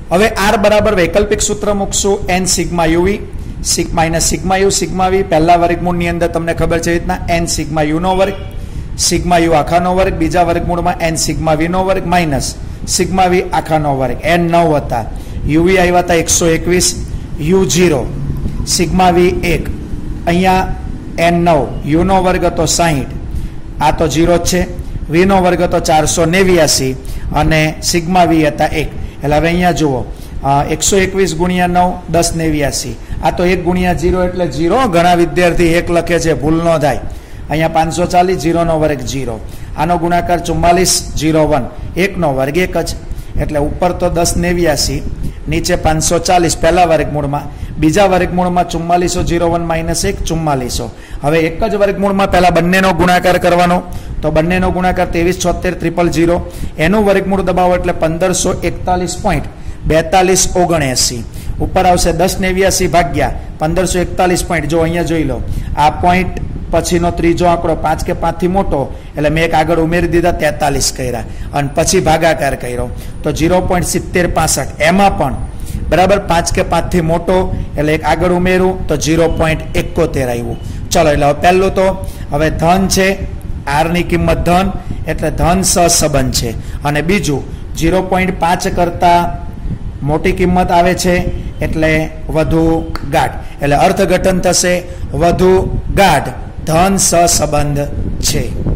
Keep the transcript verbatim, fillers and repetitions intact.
હવે આર બરાબર વૈકલ્પિક સૂત્ર મૂકશું એન સિગ્મા યુવી સિગ minus sigma U sigma V પહેલા વર્ગમૂળની અંદર તમને ખબર છે રીતના એન સિગ્મા યુ નો વર્ગ સિગ્મા યુ આખાનો વર્ગ બીજા વર્ગમૂળમાં એન સિગ્મા વી નો વર્ગ માઇનસ સિગ્મા વી આખાનો વર્ગ એન નવ હતા યુવી આવ્યા હતા એકસો એકવીસ યુ ઝીરો સિગ્મા વી એક અહીંયા એન નવ યુ નો વર્ગ હતો સાહીઠ આ તો ઝીરો જ છે વી નો વર્ગ હતો ચારસો નેવ્યાસી અને સિગ્મા વી હતા એક એટલે હવે અહીંયા જુઓ એકસો એકવીસ ગુણ્યા નવ દસ નેવ્યાસી આ તો એક ગુણ્યા જીરો એટલે જીરો ઘણા વિદ્યાર્થી એક લખે છે ભૂલ ન થાય અહીંયા પાંચસો ચાલીસ જીરો નો વર્ગ જીરો આનો ગુણાકાર ચુમ્માલીસ જીરો વન એક નો વર્ગ એક જ એટલે ઉપર તો દસ નેવ્યાસી નીચે પાંચસો ચાલીસ પહેલા વર્ગમૂળમાં બીજા વર્ગમૂળમાં ચુમ્માલીસો જીરો વન માઇનસ એક ચુમ્માલીસો હવે એક જ વર્ગમૂળમાં પહેલા બંનેનો ગુણાકાર કરવાનો તો બંનેનો ગુણાકાર ત્રેવીસ છોતેર ત્રિપલ જીરો એનું વર્ગમૂળ દબાવો એટલે પંદરસો એકતાલીસ પોઈન્ટ બેતાલીસ ઓગણએસી ઉપર આવશે દસ નેવ્યાસી ભાગ્યા પંદરસો એકતાલીસ પોઈન્ટ જો અહીંયા જોઈ લો આ પોઈન્ટ પછીનો ત્રીજો આંકડો પાંચ કે પાંચ થી મોટો એટલે મેં એક આગળ ઉમેરી દીધા તેતાલીસ કર્યા અને પછી ભાગાકાર કર્યો તો ઝીરો પોઈન્ટ સિત્તેર પાસઠ એમાં પણ બરાબર પાંચ કે પાંચ થી મોટો એટલે એક આગળ ઉમેરું તો ઝીરો પોઈન્ટ એકોતેર આવ્યું ચલો એટલે હવે પહેલું તો હવે ધન છે આર ની કિંમત ધન એટલે ધન સહસંબંધ છે અને બીજું ઝીરો પોઈન્ટ પાંચ કરતા મોટી કિંમત આવે છે એટલે વધુ ગાઢ એટલે અર્થઘટન થશે વધુ ગાઢ ધન સહસંબંધ છે।